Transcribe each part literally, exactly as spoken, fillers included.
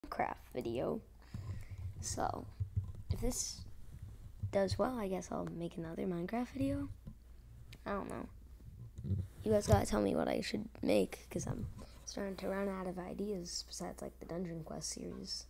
Minecraft video. So, if this does well, I guess I'll make another Minecraft video. I don't know. You guys gotta tell me what I should make, because I'm starting to run out of ideas besides, like, the Dungeon Quest series.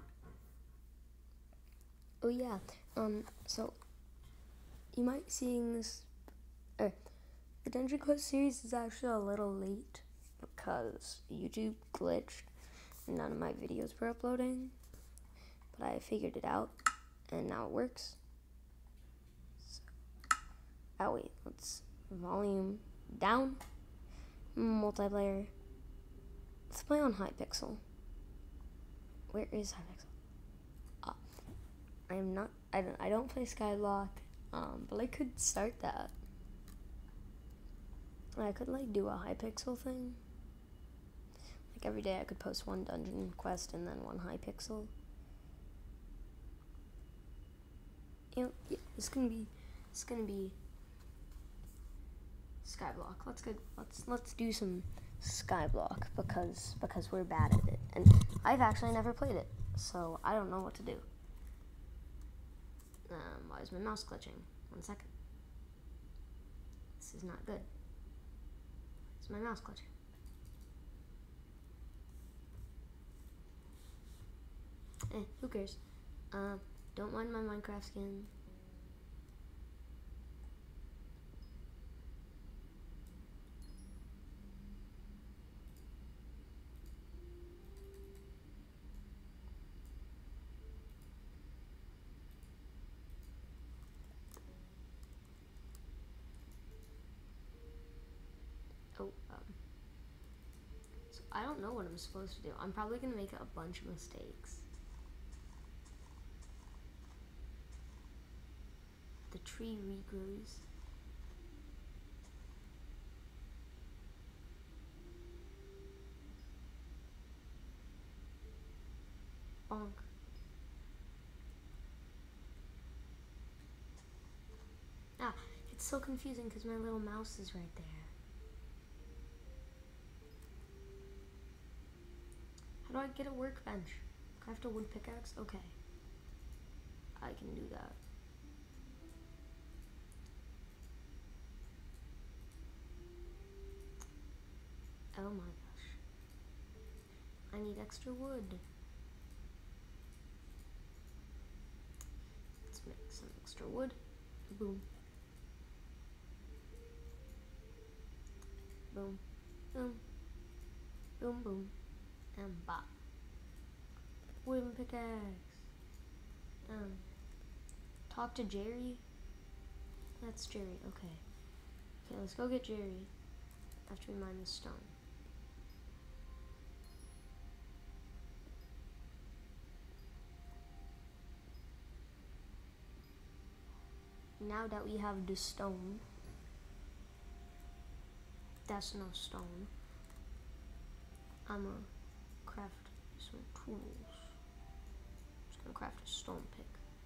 Oh, yeah. Um, so, you might be seeing this, er, the Dungeon Quest series is actually a little late because YouTube glitched and none of my videos were uploading. But I figured it out, and now it works. So, oh wait, let's volume down, multiplayer. Let's play on Hypixel. Where is Hypixel? Ah, I am not. I don't. I don't play Skyblock. Um, but I could start that. I could like do a Hypixel thing. Like every day, I could post one Dungeon Quest and then one Hypixel. You know, yeah, it's gonna be, it's gonna be Skyblock. Let's go. Let's let's do some Skyblock because because we're bad at it, and I've actually never played it, so I don't know what to do. Um, why is my mouse glitching? One second. This is not good. Is my mouse glitching? Eh, who cares? Um. Don't mind my Minecraft skin. Oh, um. So I don't know what I'm supposed to do. I'm probably gonna make a bunch of mistakes. The tree regrows. Bonk. Ah, it's so confusing because my little mouse is right there. How do I get a workbench? Craft a wood pickaxe? Okay. I can do that. Oh my gosh. I need extra wood. Let's make some extra wood. Boom. Boom. Boom. Boom, boom. And bop. Wooden pickaxe. Um. Talk to Jerry? That's Jerry. Okay. Okay, let's go get Jerry after we mine the stone. Now that we have the stone, that's no stone, I'm gonna craft some tools. Just gonna craft a stone pick.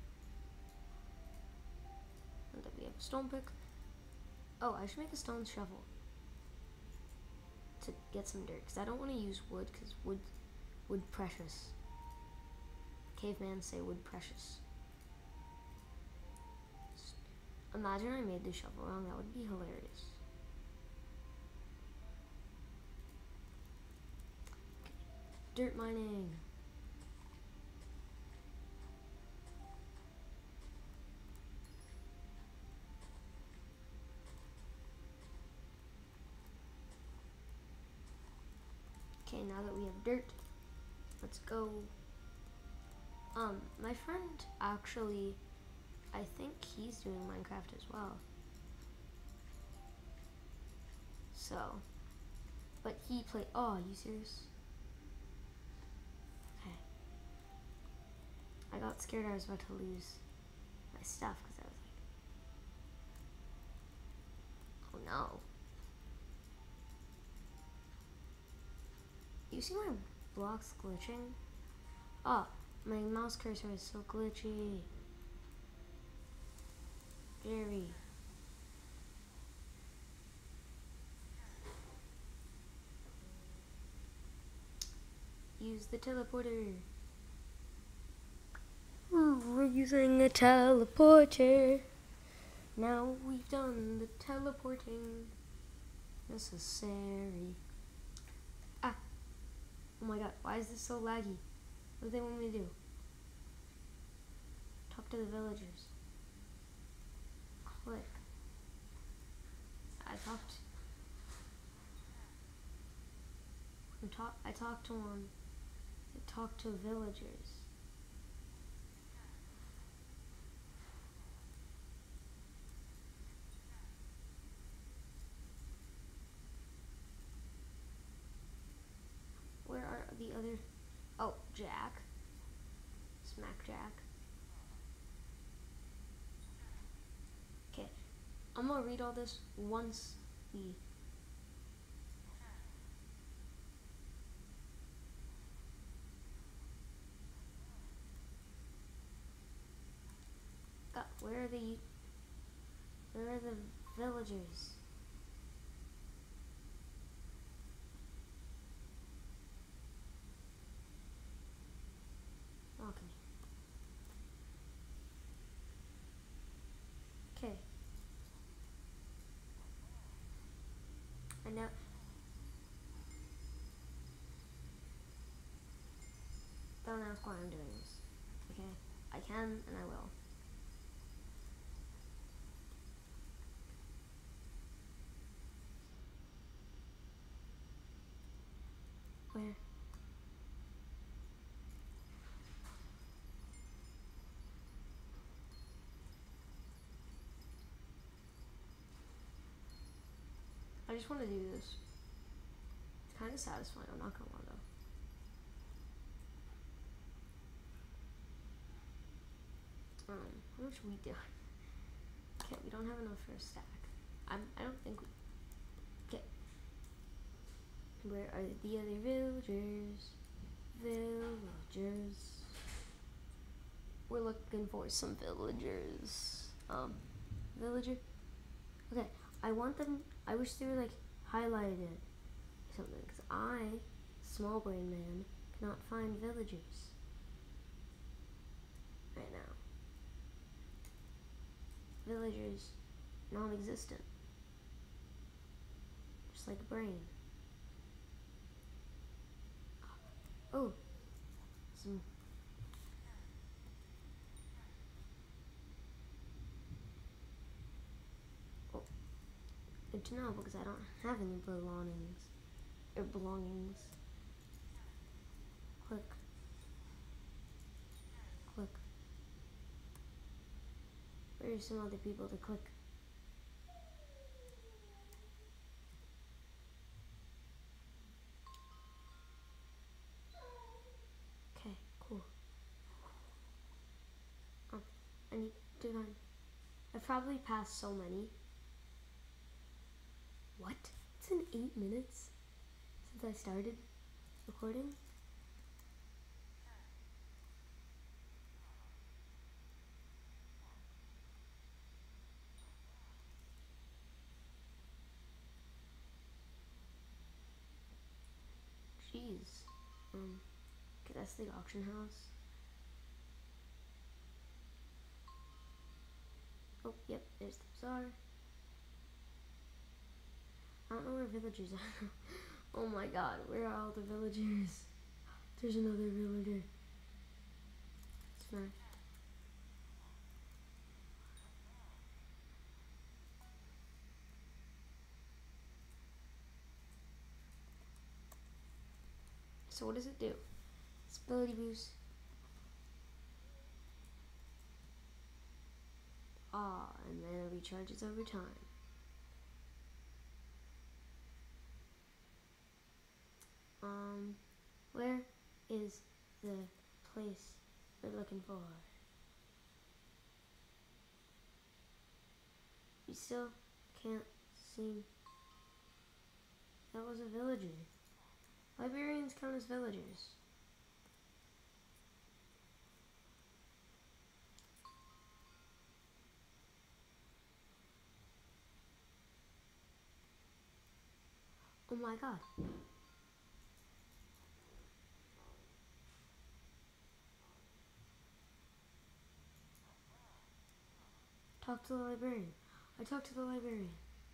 And then we have a stone pick. Oh, I should make a stone shovel to get some dirt, because I don't want to use wood, because wood, wood precious. Caveman say wood precious. Imagine I made the shovel wrong, that would be hilarious. Dirt mining. Okay, now that we have dirt, let's go. Um, my friend actually, I think he's doing Minecraft as well. So, but he played, oh, are you serious? Okay. I got scared I was about to lose my stuff because I was like, oh no. You see my blocks glitching? Oh, my mouse cursor is so glitchy. Jerry. Use the teleporter. we're using a teleporter. Now we've done the teleporting necessary. Ah! Oh my god, why is this so laggy? What do they want me to do? Talk to the villagers. Click. I talked. I talk. I talked to them. I talked to villagers. Where are the other? Oh, Jack. Smack Jack. Okay, I'm gonna read all this once we. God, where are the? Where are the villagers? Okay. Okay. And now. Don't ask why I'm doing this. Okay? I can and I will. Where? I just want to do this. It's kind of satisfying, I'm not gonna lie though. Um, how much wheat do I? Okay, we don't have enough for a stack. I'm, I don't think we. Okay. Where are the other villagers? Villagers. We're looking for some villagers. Um, villager. Okay, I want them. I wish they were like highlighted or something, because I, small brain man, cannot find villagers right now. Villagers, non-existent. Just like a brain. Oh, some. Oh, good to know because I don't have any belongings or belongings. Click. Click. Where are some other people to click? Okay, cool. Um, I need to find. I've probably passed so many. What? It's been eight minutes since I started recording? Jeez. Um, okay, that's the auction house. Oh, yep, there's the bazaar. I don't know where villagers are. Oh my god, where are all the villagers? There's another villager. Smack. So what does it do? Ability boost. Ah, and then it recharges over time. Um, where is the place we're looking for? We still can't seem. That was a villager. Librarians count as villagers. Oh my god. Talk to the librarian. I talked to the librarian.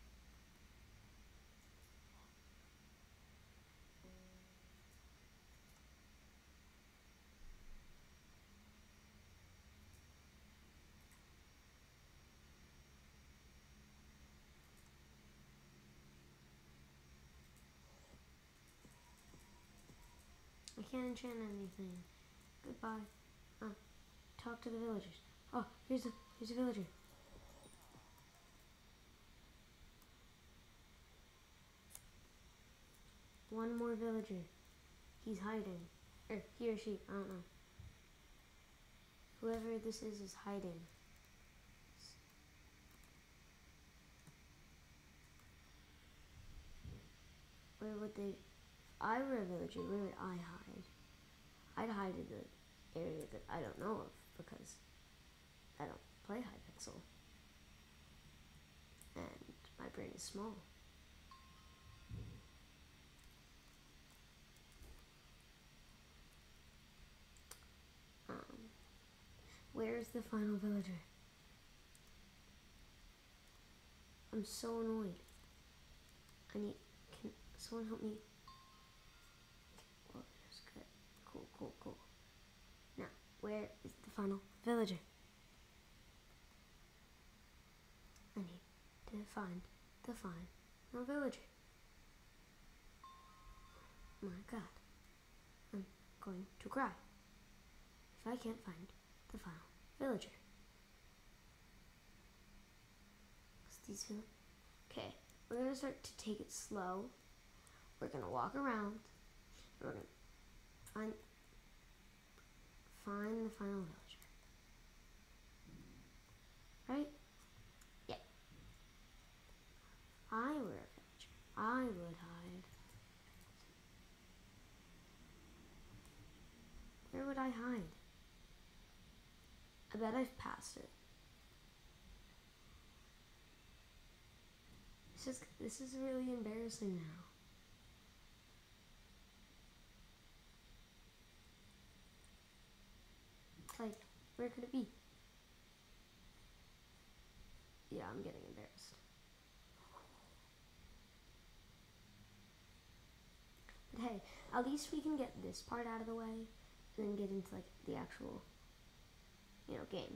I can't enchant anything. Goodbye. Uh, talk to the villagers. Oh, here's a here's a villager. One more villager. He's hiding. Or he or she, I don't know. Whoever this is is hiding. Where would they... If I were a villager, where would I hide? I'd hide in the area that I don't know of because I don't play Hypixel. And my brain is small. Um, where is the final villager? I'm so annoyed. I need... Can someone help me? Well, that's good. Cool, cool, cool. Now, where is the final villager? I need to find the final villager. My God. I'm going to cry if I can't find the final villager. These vill- okay, we're gonna start to take it slow. We're gonna walk around. And we're gonna find find the final villager. Right? Yeah. If I were a villager, I would hide. Where would I hide? I bet I've passed it. This is, this is really embarrassing now. Like, where could it be? Yeah, I'm getting embarrassed. But hey, at least we can get this part out of the way and then get into like the actual, you know, game.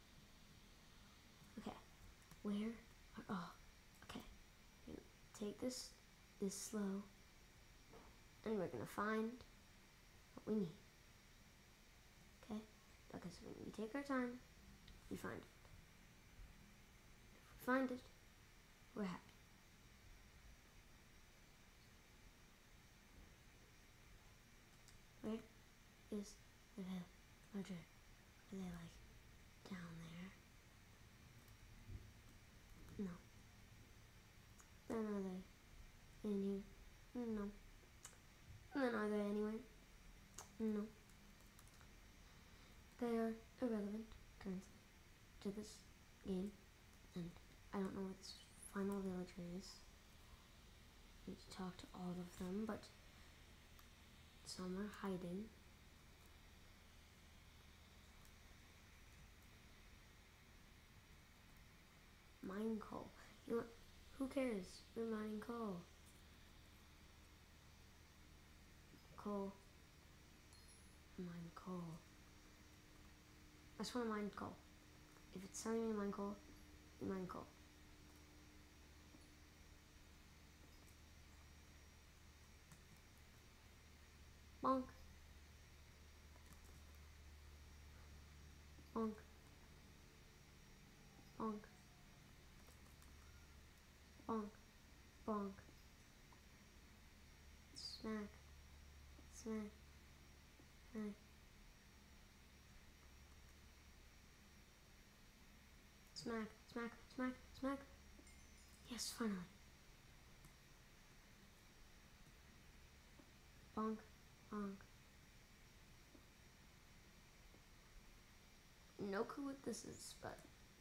Okay, where are, oh, okay. We're gonna take this, this slow, and we're gonna find what we need. Okay, because when we take our time, we find it. If we find it, we're happy. Where is the villager? Are they like down there? No. Then are they in here? No. Then are they anywhere? No. They are irrelevant currently to this game, and I don't know what this final villager is. I need to talk to all of them, but some are hiding. Mine coal. You know, who cares? We're mining coal. Coal. Mine coal. I just want to mine coal. If it's telling me mine coal, we mine coal. Bonk. Bonk. Bonk. Bonk. Bonk. Smack. Smack. Smack. Smack. Smack. Smack. Smack. Yes, finally. Bonk. Bonk. No clue what this is, but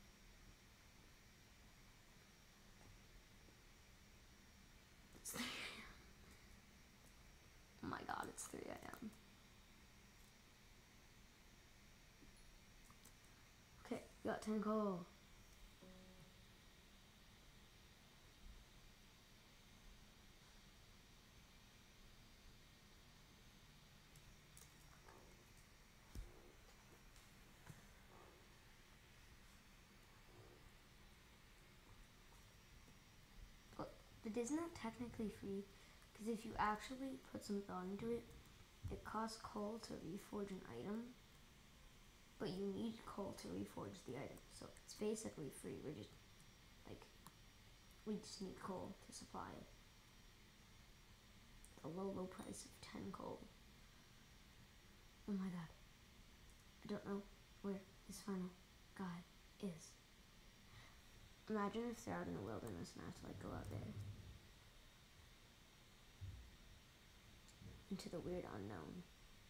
it's three a m Oh my God, it's three a m Okay, got ten coal. But isn't that technically free? Because if you actually put some thought into it, it costs coal to reforge an item, but you need coal to reforge the item. So it's basically free. We're just, like, we just need coal to supply it. The low, low price of ten coal. Oh my god. I don't know where this final guy is. Imagine if they're out in the wilderness and I have to, like, go out there. Into the weird unknown.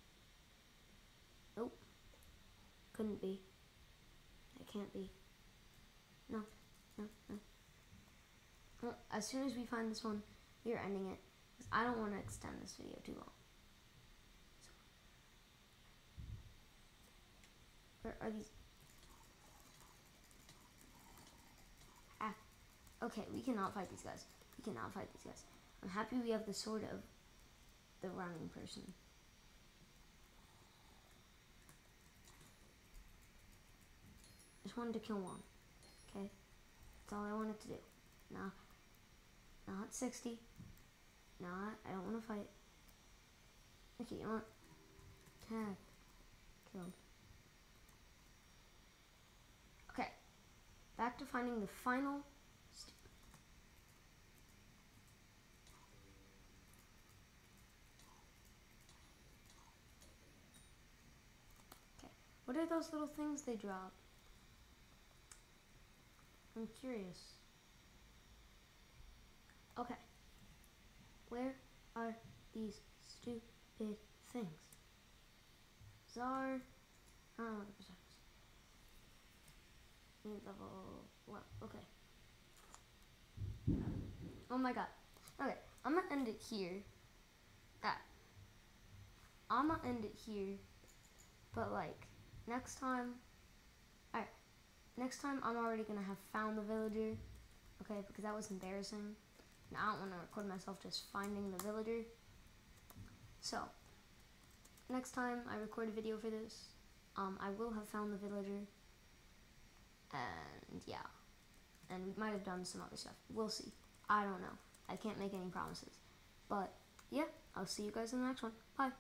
Nope. Couldn't be. It can't be. No. No, no. Well, as soon as we find this one, we are ending it. Because I don't want to extend this video too long. So, where are these? Ah. Okay, we cannot fight these guys. We cannot fight these guys. I'm happy we have the sword of the running person. Just wanted to kill one. Okay? That's all I wanted to do. Nah. Not sixty. Nah, I don't want to fight. Okay, you know what? Tag. Killed. Okay. Back to finding the final. Okay. What are those little things they drop? I'm curious. Okay. Where are these stupid things? Czar. I don't know what the percent is. Need level one. Okay. Oh my god. Okay. I'm gonna end it here. Ah. I'm gonna end it here. But like, next time. Alright. Next time I'm already gonna have found the villager. Okay, because that was embarrassing. And I don't want to record myself just finding the villager. So, next time I record a video for this, um, I will have found the villager. And yeah. And we might have done some other stuff. We'll see. I don't know. I can't make any promises. But, yeah, I'll see you guys in the next one. Bye.